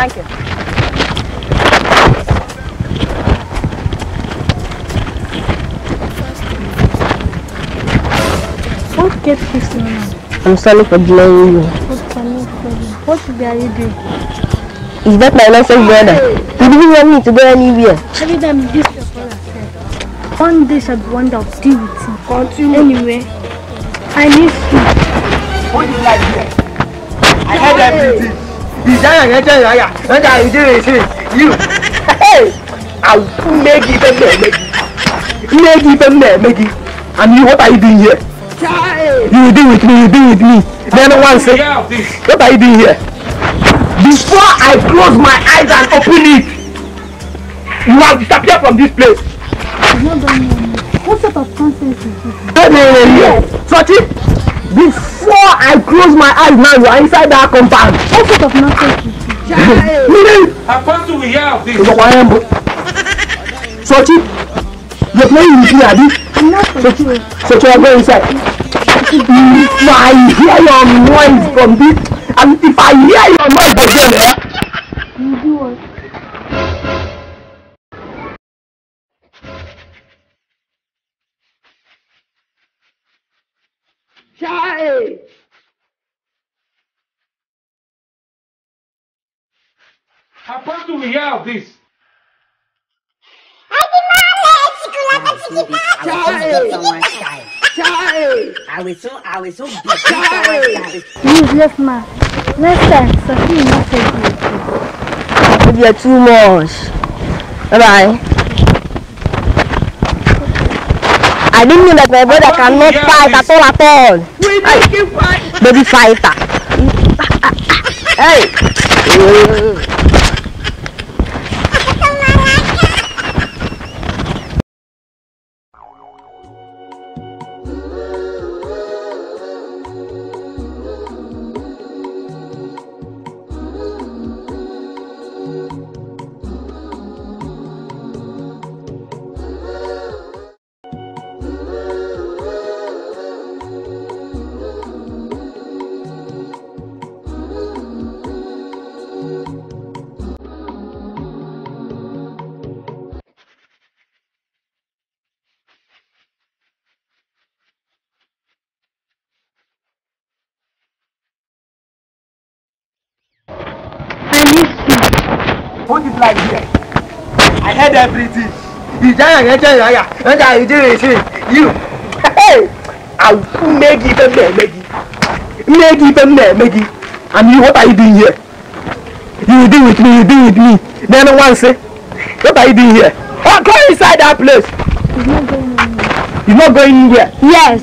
Thank you. What get this now? I'm sorry for delaying you. What are you doing? Is that my nonsense brother? You didn't want me to go anywhere. Every time this your brother said, one day shall be one that will deal with you. Continue. Anyway, I need you. What is like here? I heard everything. You I'll make it. And you, what are you doing here? You will deal with me. Then one say, what are you doing here? Before I close my eyes and open it, you have disappeared from this place. What sort of nonsense is this? Sochi, before I close my eyes now, you are inside that compound. What sort of nonsense is this? How do we hear of this? Sochi, you're playing with me, Abi? I'm not for you. Sochi, I'm going inside. If I hear your noise from this, and if I hear your noise again, You do what? Chai! How do we hear of this? I will so beat Useless man. Next time, Sophie will not take you. you. You're too much. Bye-bye. I didn't know that my brother cannot fight at all. We don't keep fighting. Baby fighter. Hey. What is like here? I heard everything. You, hey, I'll make it. And you, what are you doing here? You will deal with me. Then one say, what are you doing here? Oh, go inside that place. He's not going anywhere. Yes.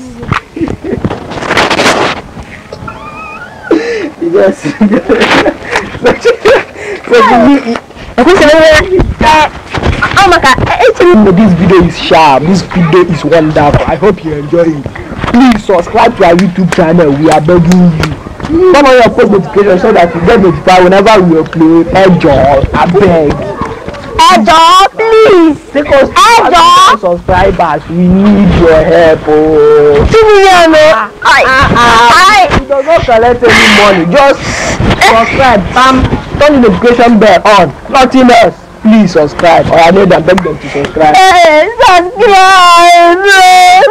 This video is sharp. This video is wonderful. I hope you enjoy it. Please subscribe to our YouTube channel. We are begging you. Turn on your post notification so that you get notified whenever we upload. Enjoy. I beg. Ejo, please. Take us to subscribers. We need your help. 2 million. You do not collect any money. Just subscribe. Turn the notification bell on. Nothing else. Please subscribe. Or I know that beg them to subscribe.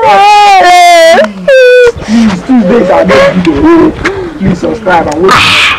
Subscribe. Please, 2 days I make video. Please subscribe and wait.